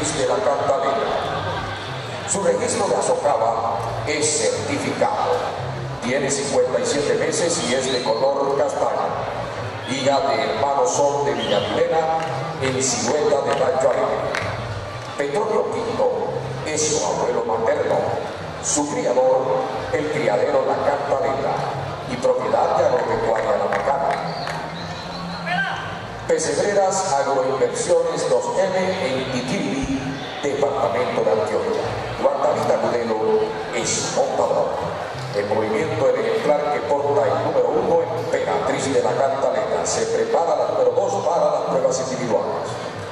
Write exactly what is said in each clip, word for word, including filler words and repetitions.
Emperatriz de la Cantaleta. Su registro de azocaba es certificado. Tiene cincuenta y siete meses y es de color castaño. Hija de hermano Sol de Villamilena en silueta de Rancho Alegre. Petronio Quinto es su abuelo materno. Su criador, el criadero La Cantaleta, y propiedad de Agropecuaria La Macana. Pesebreras Agroinversiones dos M en Iquilí, departamento de Antioquia. Guardavita Gudelo es su montador. El movimiento del ejemplar que porta el número uno, Emperatriz de la Cantaleta. Se prepara la número dos para las pruebas individuales.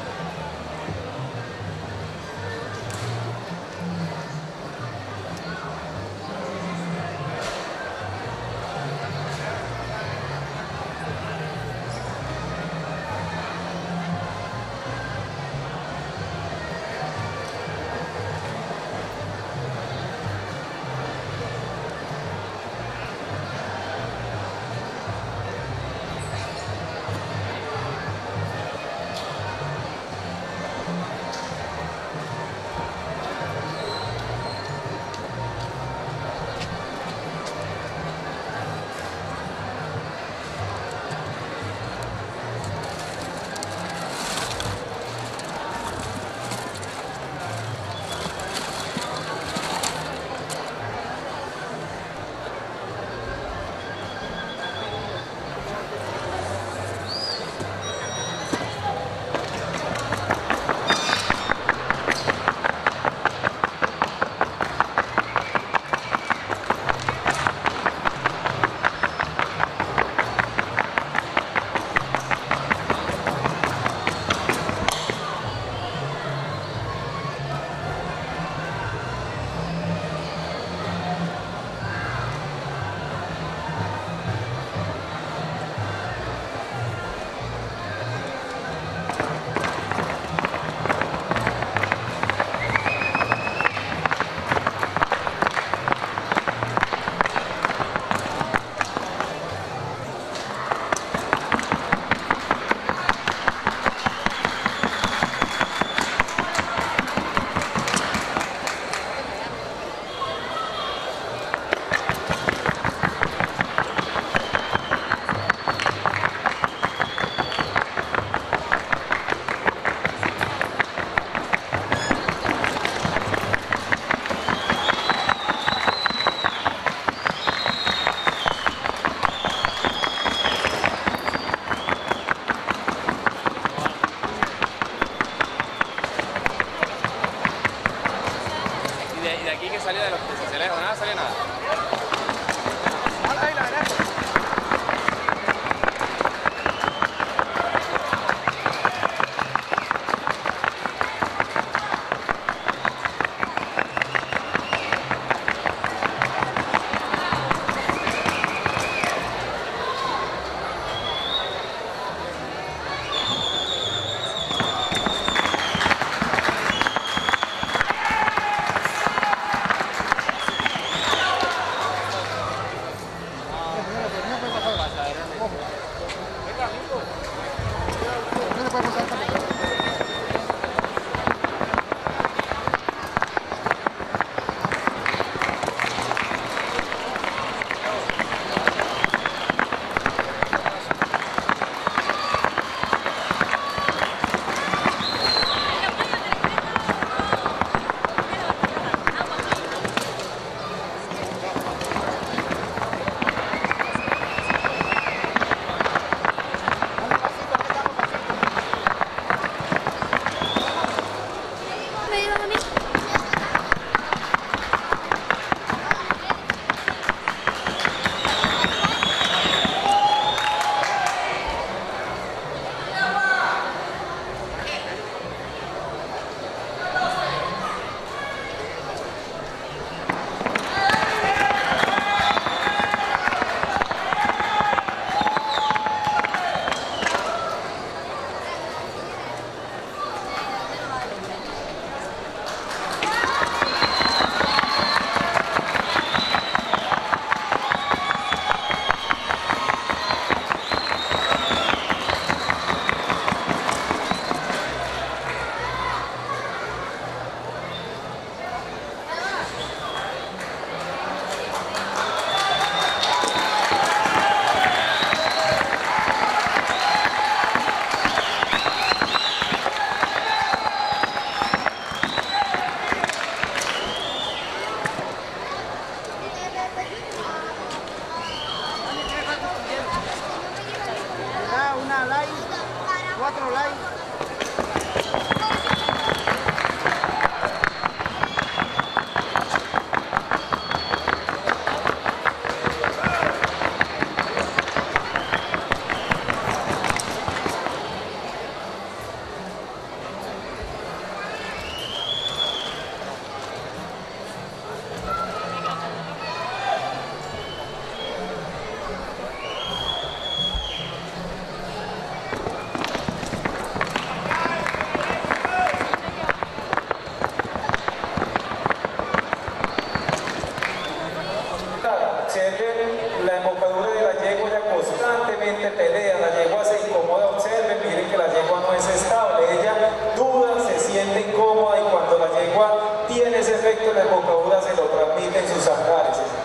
De aquí que salió de los profesionales, nada, salió nada.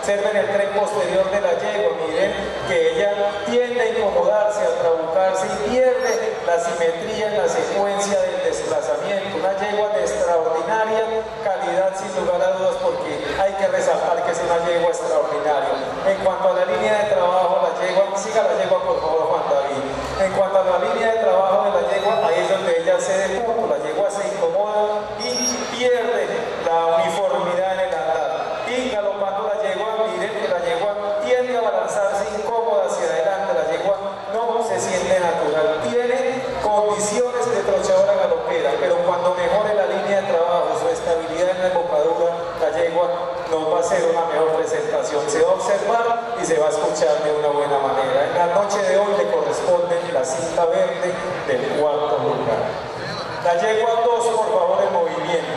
Observen el tren posterior de la yegua, miren que ella tiende a incomodarse, a trabucarse y pierde la simetría en la secuencia del desplazamiento. Una yegua de extraordinaria calidad, sin lugar a dudas, porque hay que resaltar que es una yegua extraordinaria. En cuanto a la línea de trabajo, la yegua, siga la yegua por favor, Juan David. En cuanto a la línea de trabajo de la yegua, ahí es donde ella cede punto, la yegua se incomoda y pierde la uniformidad en el andar. Y galopando la yegua, miren que la yegua tiende a balanzarse incómoda hacia adelante, la yegua no se siente natural, tiene condiciones de trochadora galopera, pero cuando mejore la línea de trabajo, su estabilidad en la embocadura, la yegua nos va a hacer una mejor presentación, se va a observar y se va a escuchar de una buena manera. En la noche de hoy le corresponde la cinta verde del cuarto lugar. La yegua dos, por favor, el movimiento.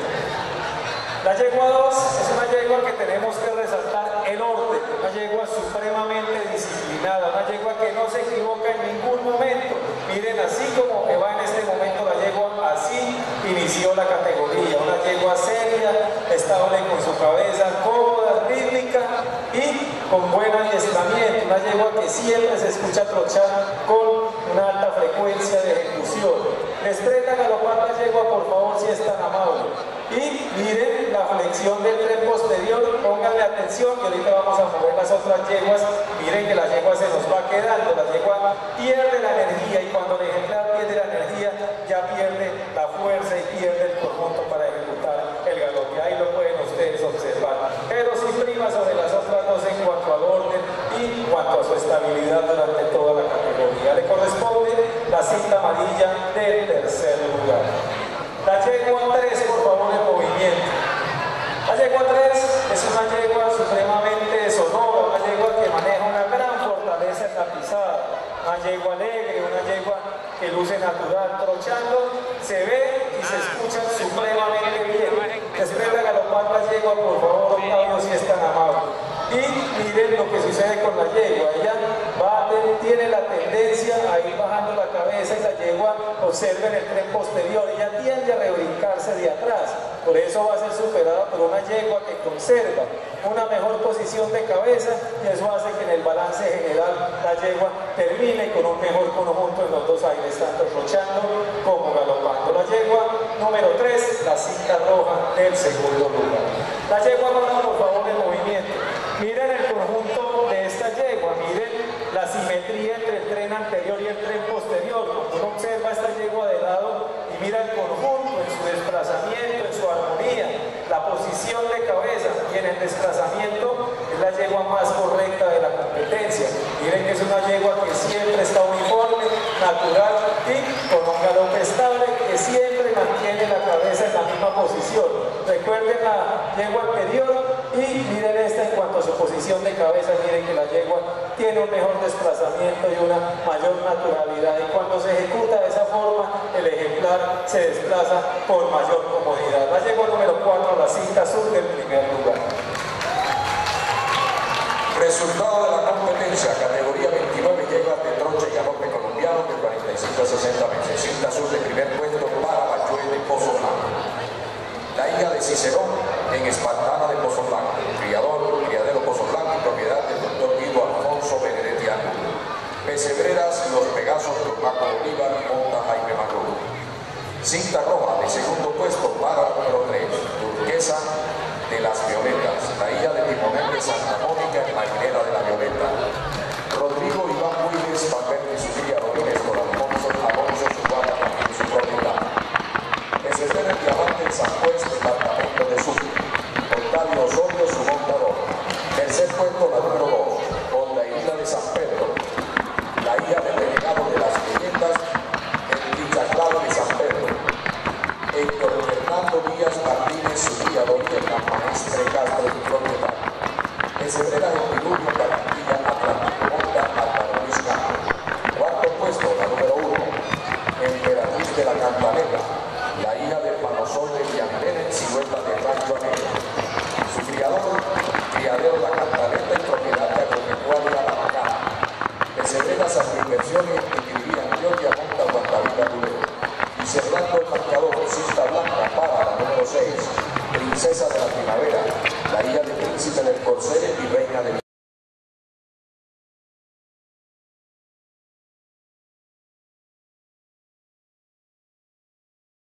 La yegua dos es una yegua que tenemos que resaltar el orden, una yegua supremamente disciplinada, una yegua que no se equivoca en ningún momento. Miren, así como que va en este momento la yegua, así inició la categoría, una yegua seria, estable con su cabeza, cómoda, rítmica y con buen adiestramiento, una yegua que siempre se escucha trochar con una alta frecuencia de ejecución. Les prenda a galopar la yegua, por favor, si es tan amable. Y miren la flexión del tren posterior, pónganle atención que ahorita vamos a mover las otras yeguas. Miren que la yegua se nos va quedando, la yegua pierde la energía y cuando el ejemplar pierde la energía ya pierde la fuerza y pierde el conjunto para ejecutar el galope. Ahí lo pueden ustedes observar, pero sí prima sobre las otras dos en cuanto al orden y en cuanto a su estabilidad durante toda la categoría. Le corresponde la cinta amarilla del tercer lugar. La yegua tres, por favor, el movimiento. La yegua tres es una yegua supremamente sonora, una yegua que maneja una gran fortaleza en la pisada, una yegua alegre, una yegua que luce natural, trochando, se ve y se escucha supremamente bien. Después de galopar la yegua, por favor, Octavio, si es tan amable. Y miren lo que sucede con la yegua, ella va, tiene la tendencia a ir bajando la cabeza y la yegua, observen el tren posterior, ella tiende a rebrincarse de atrás, por eso va a ser superada por una yegua que conserva una mejor posición de cabeza y eso hace que en el balance general la yegua termine con un mejor conjunto en los dos aires, tanto trochando como galopando. La yegua número tres, la cinta roja del segundo lugar. La yegua roja, por favor, el movimiento. Miren el conjunto de esta yegua, miren la simetría entre el tren anterior y el tren posterior. Cuando uno observa esta yegua de lado y mira el conjunto en su desplazamiento, en su armonía, la posición de cabeza y en el desplazamiento, es la yegua más correcta de la competencia. Miren que es una yegua que siempre está uniforme, natural y con un galope estable que siempre mantiene la cabeza en la misma posición. Recuerden la yegua anterior y miren esta en cuanto a su posición de cabeza, miren que la yegua tiene un mejor desplazamiento y una mayor naturalidad y cuando se ejecuta de esa forma el ejemplar se desplaza por mayor comodidad. La yegua número cuatro, la cinta azul del primer lugar. Resultado de la competencia, categoría veintinueve, yeguas de troche y galope colombiano de cuarenta y cinco a sesenta meses. Cinta azul de primer puesto para Bachué de Pozo Blanco. La hija de Cicerón en Espartana de Pozo Blanco. Criador, criadero Pozo Blanco y propiedad del doctor Guido Alfonso Benedetti Ángulo. Pesebreras, los Pegasos de Paco Bolívar, monta Jaime Magruno. Cinta roja de segundo puesto para la número tres, Turquesa de las Violetas, la hija de Timonel de Santa Mónica en Marinera de la Violeta. Rodrigo Iván Willis, Valverde y su cría Rodríguez con Alfonso, Alonso, su guarda también su propiedad. Pesebreras el diamante en San Juan, departamento de Sucre. Octavio Osorio, su montador. Tercer puesto, la número dos, con la isla de San Pedro, la hija del delegado de las leyendas, el Tichaclado de San Pedro. Héctor Fernando Díaz Martínez, su criador, y el maestre Castro, su propietario. Pesebreras el Diluvio, Barranquilla, Atlántico, monta Álvaro Luis Campo. Cuarto puesto, la número uno, Emperatriz de la Cantaleta, la hija del Manosol de Villamilena en Silueta de Rancho Anero. Su criador, criadero La Cantaleta y propiedad de Agropecuaria La Macana. Pesebreras Agroinversiones en Quiriguía, Antioquia, monta Guantavila Rulero. Y cerrando el marcador, cinta blanca para la número seis, princesa de la primavera, la hija del príncipe del corcel y reina del